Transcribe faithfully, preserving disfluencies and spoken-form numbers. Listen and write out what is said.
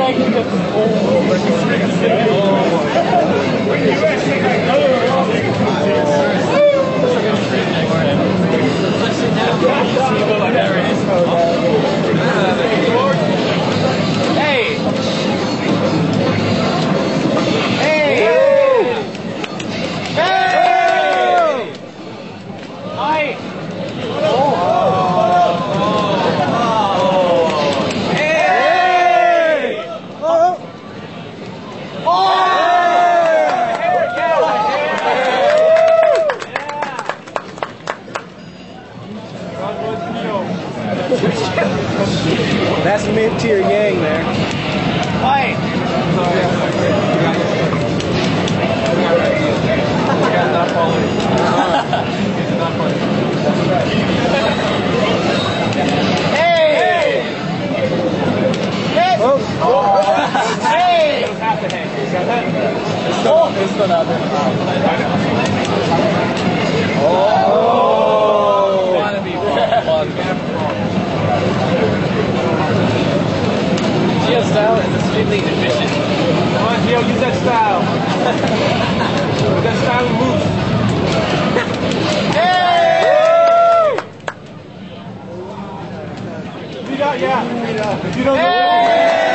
That's mid-tier gang there. Fight! Hey! Hey! Oh! Hey! Oh! It's still out there. Oh! Wanna be fun. Geo style is extremely efficient. Come on, Gio, use that style. With that style and moves. Hey! You got, yeah. If you don't Hey!